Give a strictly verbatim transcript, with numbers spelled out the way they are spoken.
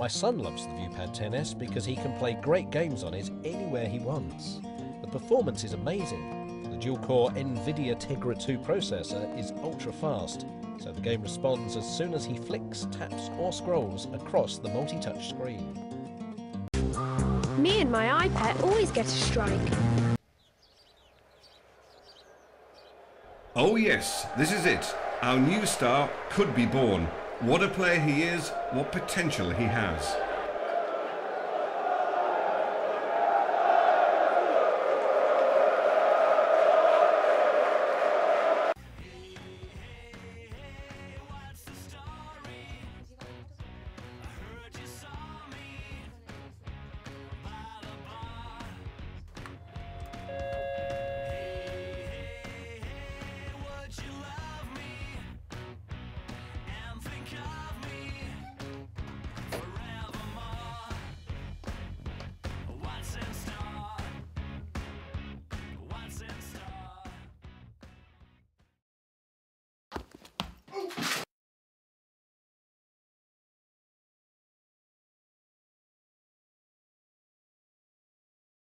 son loves the ViewPad ten S because he can play great games on it anywhere he wants. The performance is amazing. The dual-core NVIDIA Tegra two processor is ultra-fast, so the game responds as soon as he flicks, taps or scrolls across the multi-touch screen. Me and my iPad always get a strike. Oh yes, this is it. Our new star could be born. What a player he is, what potential he has.